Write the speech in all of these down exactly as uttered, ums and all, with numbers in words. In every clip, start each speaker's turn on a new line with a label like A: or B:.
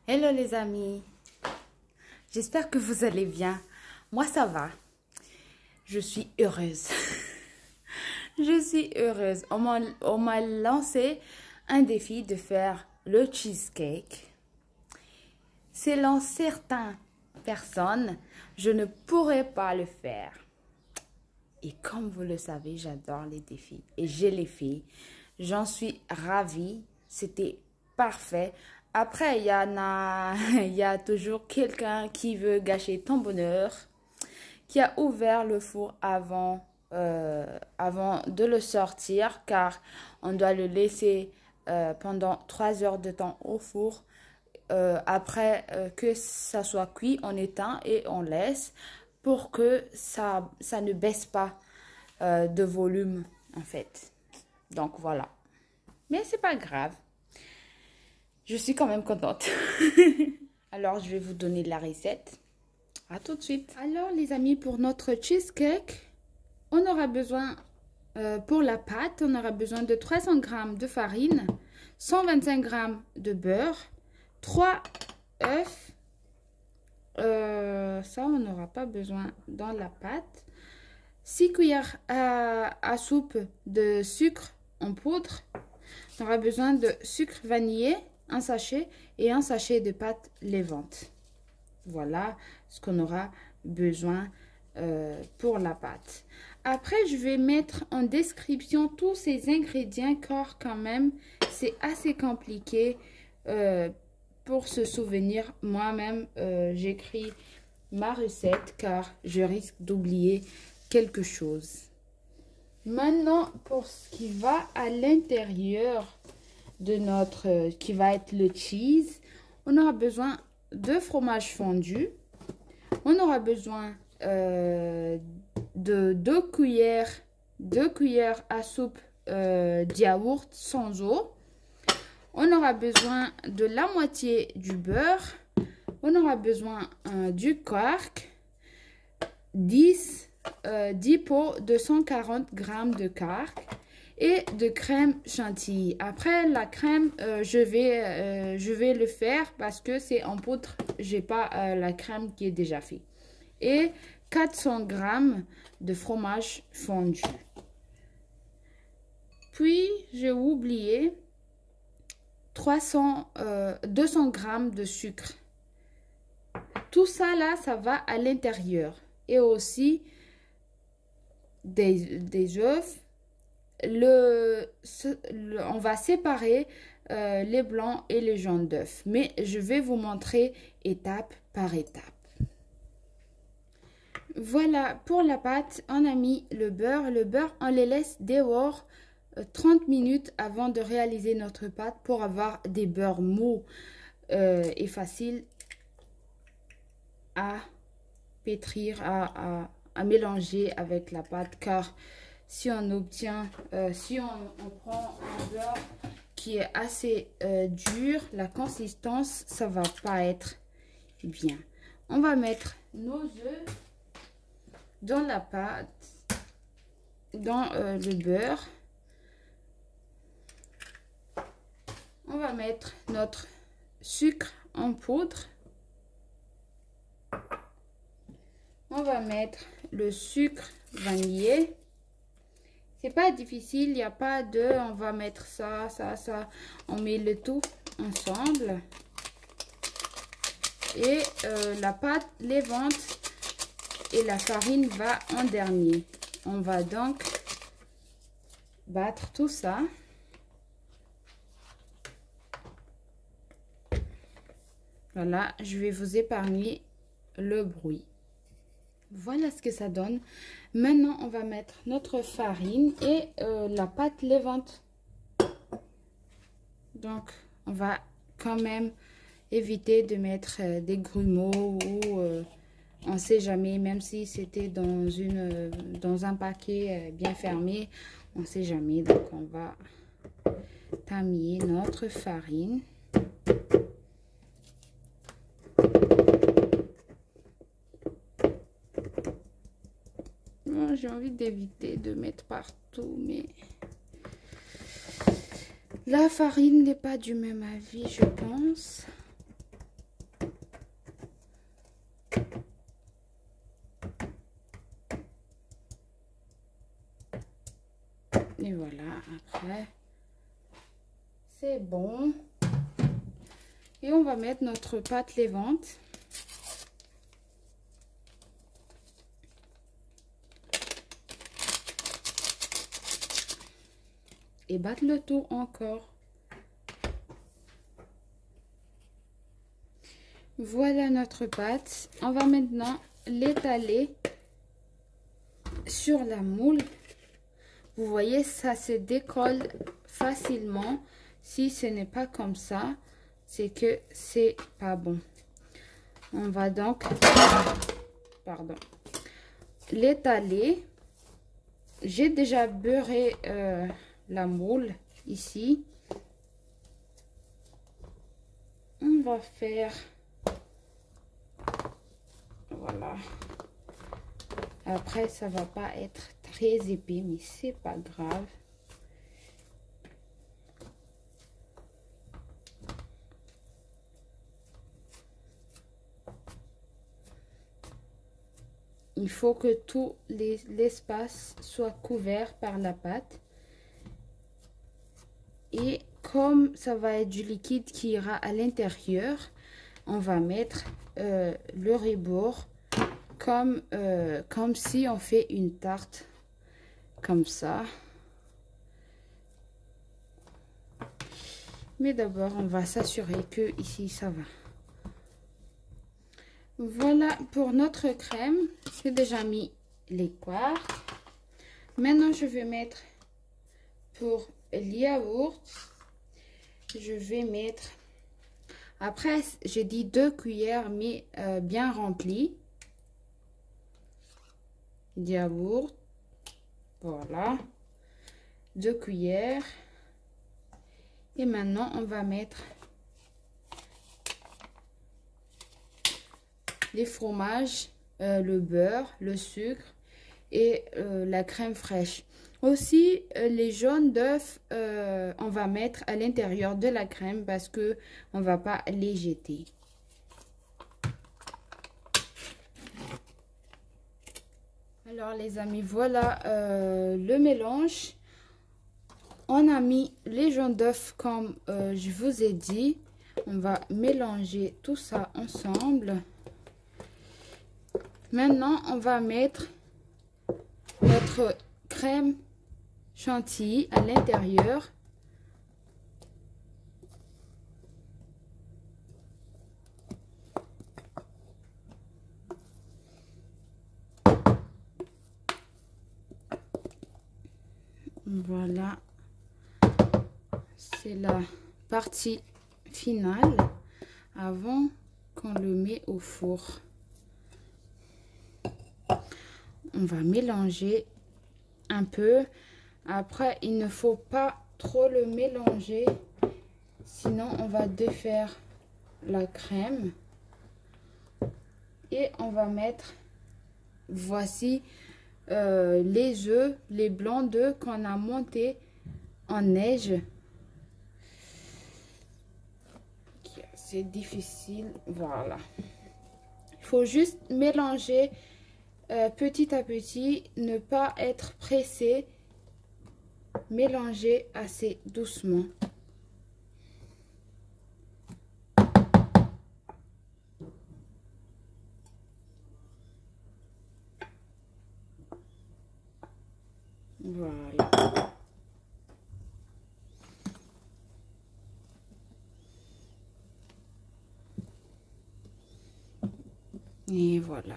A: Hello les amis, j'espère que vous allez bien. Moi ça va, je suis heureuse. Je suis heureuse. On m'a on m'a lancé un défi de faire le cheesecake. Selon certaines personnes, je ne pourrais pas le faire. Et comme vous le savez, j'adore les défis et je les fais. J'en suis ravie. C'était parfait. Après, il y en a, il y a toujours quelqu'un qui veut gâcher ton bonheur, qui a ouvert le four avant, euh, avant de le sortir, car on doit le laisser euh, pendant trois heures de temps au four. Euh, après euh, que ça soit cuit, on éteint et on laisse pour que ça, ça ne baisse pas euh, de volume en fait. Donc voilà. Mais c'est pas grave. Je suis quand même contente. Alors je vais vous donner la recette. À tout de suite. Alors les amis, pour notre cheesecake, on aura besoin, euh, pour la pâte, on aura besoin de trois cents grammes de farine, cent vingt-cinq grammes de beurre, trois œufs. Euh, ça, on n'aura pas besoin dans la pâte. six cuillères à, à soupe de sucre en poudre. On aura besoin de sucre vanillé, un sachet, et un sachet de pâte levante. Voilà ce qu'on aura besoin euh, pour la pâte. Après, je vais mettre en description tous ces ingrédients, car quand même, c'est assez compliqué euh, pour se souvenir. Moi-même, euh, j'écris ma recette car je risque d'oublier quelque chose. Maintenant, pour ce qui va à l'intérieur de notre, euh, qui va être le cheese, on aura besoin de fromage fondu. On aura besoin euh, de deux cuillères, deux cuillères à soupe euh, de yaourt sans eau. On aura besoin de la moitié du beurre. On aura besoin euh, du quark, dix, euh, dix pots de cent quarante grammes de quark et de crème chantilly. Après la crème, euh, je, vais, euh, je vais le faire parce que c'est en poudre. Je n'ai pas euh, la crème qui est déjà faite. Et quatre cents grammes de fromage fondu. Puis, j'ai oublié trois cents, euh, deux cents grammes de sucre. Tout ça là, ça va à l'intérieur. Et aussi des, des œufs. Le, le, on va séparer euh, les blancs et les jaunes d'œufs. Mais je vais vous montrer étape par étape. Voilà, pour la pâte, on a mis le beurre. Le beurre, on les laisse dehors euh, trente minutes avant de réaliser notre pâte pour avoir des beurres mous euh, et faciles à pétrir, à, à, à mélanger avec la pâte, car si on obtient, euh, si on, on prend un beurre qui est assez euh, dur, la consistance, ça va pas être bien. On va mettre nos œufs dans la pâte, dans euh, le beurre. On va mettre notre sucre en poudre. On va mettre le sucre vanillé. C'est pas difficile, il n'y a pas de on va mettre ça, ça, ça. On met le tout ensemble. Et euh, la pâte levante et la farine va en dernier. On va donc battre tout ça. Voilà, je vais vous épargner le bruit. Voilà ce que ça donne. Maintenant, on va mettre notre farine et euh, la pâte levante. Donc, on va quand même éviter de mettre euh, des grumeaux ou euh, on ne sait jamais, même si c'était dans, une, euh, dans un paquet euh, bien fermé, on ne sait jamais. Donc, on va tamer notre farine. J'ai envie d'éviter de mettre partout, mais la farine n'est pas du même avis, je pense. Et voilà, après, c'est bon. Et on va mettre notre pâte levante. Et battre le tout encore. Voilà notre pâte. On va maintenant l'étaler sur la moule. Vous voyez, ça se décolle facilement. Si ce n'est pas comme ça, c'est que c'est pas bon. On va donc, pardon, l'étaler. J'ai déjà beurré euh, la moule ici. On va faire, voilà. Après, ça va pas être très épais, mais c'est pas grave. Il faut que tout l'espace soit couvert par la pâte. Et comme ça va être du liquide qui ira à l'intérieur, on va mettre euh, le rebord comme, euh, comme si on fait une tarte. Comme ça. Mais d'abord, on va s'assurer que ici, ça va. Voilà pour notre crème. J'ai déjà mis les quarts. Maintenant, je vais mettre pour le yaourt. Je vais mettre... Après, j'ai dit deux cuillères, mais euh, bien remplies. Yaourt. Voilà. Deux cuillères. Et maintenant, on va mettre les fromages, euh, le beurre, le sucre et euh, la crème fraîche. Aussi, euh, les jaunes d'œufs, euh, on va mettre à l'intérieur de la crème parce que on va pas les jeter. Alors les amis, voilà euh, le mélange. On a mis les jaunes d'œufs comme euh, je vous ai dit. On va mélanger tout ça ensemble. Maintenant, on va mettre notre crème chantilly à l'intérieur. Voilà. C'est la partie finale avant qu'on le met au four. On va mélanger un peu. Après, il ne faut pas trop le mélanger, sinon on va défaire la crème. Et on va mettre, voici euh, les œufs, les blancs d'œufs qu'on a montés en neige. C'est difficile, voilà. Il faut juste mélanger euh, petit à petit, ne pas être pressé, mélanger assez doucement. Voilà. Et voilà.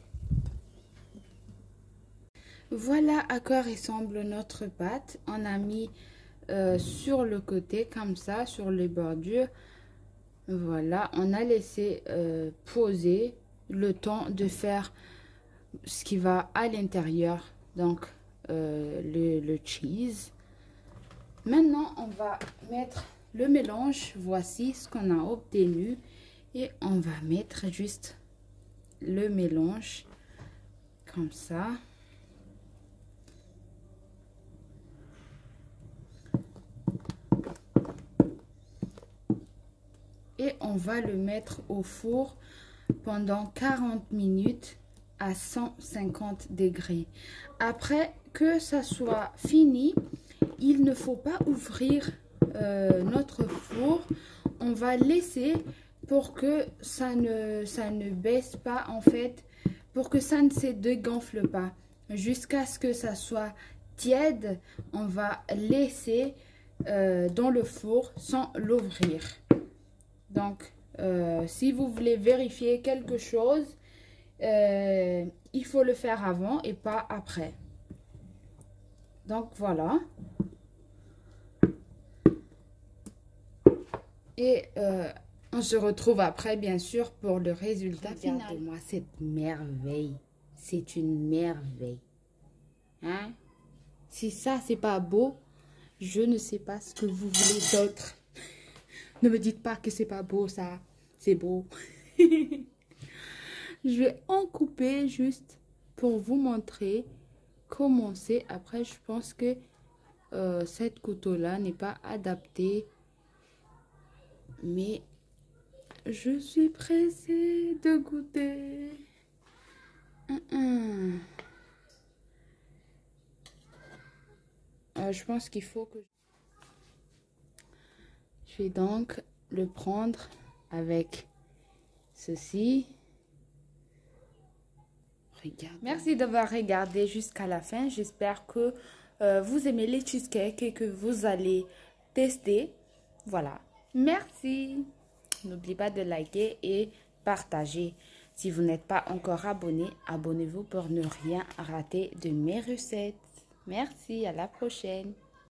A: Voilà à quoi ressemble notre pâte. On a mis euh, sur le côté comme ça, sur les bordures. Voilà, on a laissé euh, poser le temps de faire ce qui va à l'intérieur, donc euh, le, le cheese. Maintenant, on va mettre le mélange. Voici ce qu'on a obtenu et on va mettre juste le mélange comme ça. Et on va le mettre au four pendant quarante minutes à cent cinquante degrés. Après que ça soit fini, il ne faut pas ouvrir euh, notre four. On va laisser pour que ça ne, ça ne baisse pas en fait, pour que ça ne se dégonfle pas. Jusqu'à ce que ça soit tiède, on va laisser euh, dans le four sans l'ouvrir. Donc, euh, si vous voulez vérifier quelque chose, euh, il faut le faire avant et pas après. Donc, voilà. Et euh, on se retrouve après, bien sûr, pour le résultat final. Regardez-moi cette merveille. C'est une merveille. Hein? Si ça, c'est pas beau, je ne sais pas ce que vous voulez d'autre. Ne me dites pas que c'est pas beau, ça. C'est beau. Je vais en couper juste pour vous montrer comment c'est. Après, je pense que euh, cette couteau-là n'est pas adapté. Mais je suis pressée de goûter. Hum, hum. Euh, je pense qu'il faut que... Je vais donc le prendre avec ceci. Regarde. Merci d'avoir regardé jusqu'à la fin. J'espère que euh, vous aimez les cheesecakes et que vous allez tester. Voilà. Merci. N'oubliez pas de liker et partager. Si vous n'êtes pas encore abonné, abonnez-vous pour ne rien rater de mes recettes. Merci, à la prochaine.